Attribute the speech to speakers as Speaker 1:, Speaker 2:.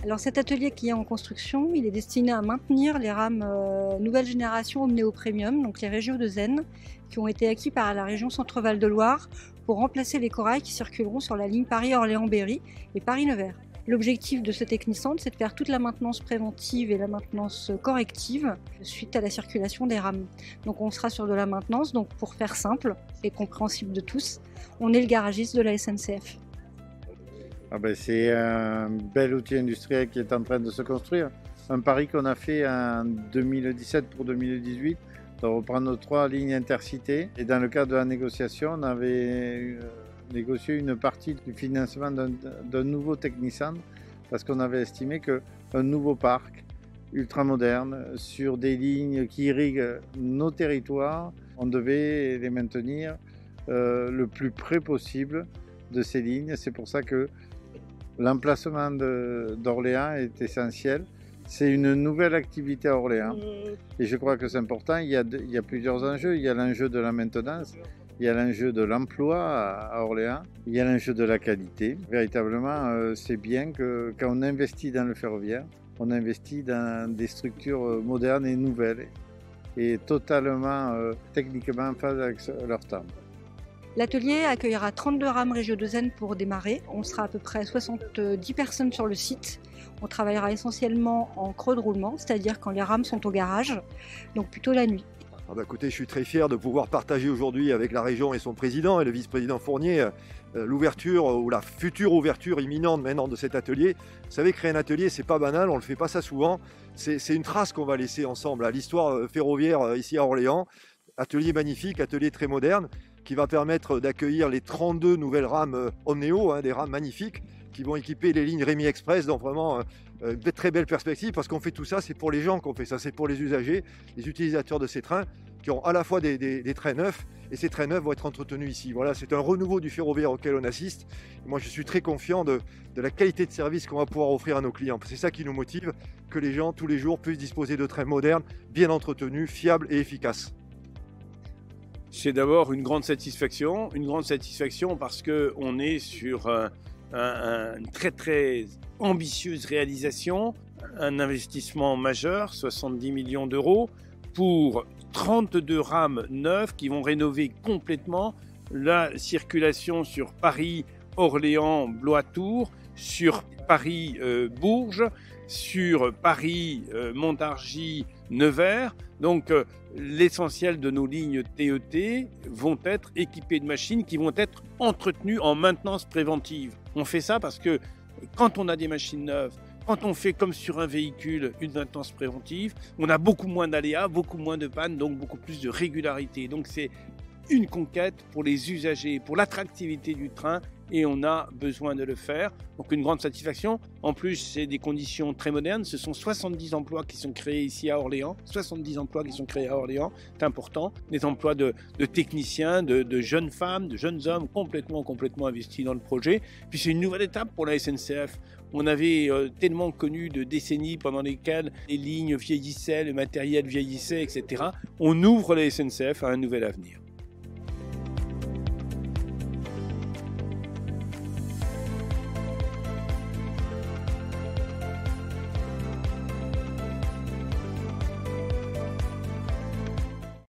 Speaker 1: Alors cet atelier qui est en construction, il est destiné à maintenir les rames nouvelle génération Omneo Premium, donc les Régio de Zen, qui ont été acquis par la région Centre-Val de Loire pour remplacer les corails qui circuleront sur la ligne Paris-Orléans-Berry et Paris-Nevers. L'objectif de ce technicentre, c'est de faire toute la maintenance préventive et la maintenance corrective suite à la circulation des rames. Donc on sera sur de la maintenance, donc pour faire simple et compréhensible de tous, on est le garagiste de la SNCF.
Speaker 2: C'est un bel outil industriel qui est en train de se construire. Un pari qu'on a fait en 2017 pour 2018, de reprendre 3 lignes intercités. Et dans le cadre de la négociation, on avait négocié une partie du financement d'un nouveau technicentre parce qu'on avait estimé qu'un nouveau parc ultramoderne sur des lignes qui irriguent nos territoires, on devait les maintenir le plus près possible de ces lignes. C'est pour ça que l'emplacement d'Orléans est essentiel. C'est une nouvelle activité à Orléans et je crois que c'est important. Il y a plusieurs enjeux. Il y a l'enjeu de la maintenance, il y a l'enjeu de l'emploi à Orléans, il y a l'enjeu de la qualité. Véritablement, c'est bien que quand on investit dans le ferroviaire, on investit dans des structures modernes et nouvelles et totalement techniquement en phase avec leur temps.
Speaker 1: L'atelier accueillera 32 rames Régio de Zen pour démarrer. On sera à peu près 70 personnes sur le site. On travaillera essentiellement en creux de roulement, c'est-à-dire quand les rames sont au garage, donc plutôt la nuit.
Speaker 3: Écoutez, je suis très fier de pouvoir partager aujourd'hui avec la région et son président et le vice-président Fournier l'ouverture ou la future ouverture imminente maintenant de cet atelier. Vous savez, créer un atelier, c'est pas banal, on ne le fait pas ça souvent. C'est une trace qu'on va laisser ensemble à l'histoire ferroviaire ici à Orléans. Atelier magnifique, atelier très moderne, qui va permettre d'accueillir les 32 nouvelles rames Omneo, des rames magnifiques, qui vont équiper les lignes Rémi Express dans vraiment de très belles perspectives, parce qu'on fait tout ça, c'est pour les gens qu'on fait ça, c'est pour les usagers, les utilisateurs de ces trains, qui ont à la fois des trains neufs, et ces trains neufs vont être entretenus ici. Voilà, c'est un renouveau du ferroviaire auquel on assiste. Et moi, je suis très confiant de la qualité de service qu'on va pouvoir offrir à nos clients. C'est ça qui nous motive, que les gens, tous les jours, puissent disposer de trains modernes, bien entretenus, fiables et efficaces.
Speaker 4: C'est d'abord une grande satisfaction parce qu'on est sur une très très ambitieuse réalisation, un investissement majeur, 70 millions d'euros, pour 32 rames neuves qui vont rénover complètement la circulation sur Paris, Orléans, Blois-Tours, sur Paris-Bourges, sur Paris, Montargis, Nevers. Donc l'essentiel de nos lignes TET vont être équipées de machines qui vont être entretenues en maintenance préventive. On fait ça parce que quand on a des machines neuves, quand on fait comme sur un véhicule une maintenance préventive, on a beaucoup moins d'aléas, beaucoup moins de pannes, donc beaucoup plus de régularité. Donc c'est une conquête pour les usagers, pour l'attractivité du train, et on a besoin de le faire. Donc une grande satisfaction. En plus, c'est des conditions très modernes. Ce sont 70 emplois qui sont créés ici à Orléans. 70 emplois qui sont créés à Orléans, c'est important. Des emplois de techniciens, de jeunes femmes, de jeunes hommes complètement investis dans le projet. Puis c'est une nouvelle étape pour la SNCF. On avait tellement connu de décennies pendant lesquelles les lignes vieillissaient, le matériel vieillissait, etc. On ouvre la SNCF à un nouvel avenir.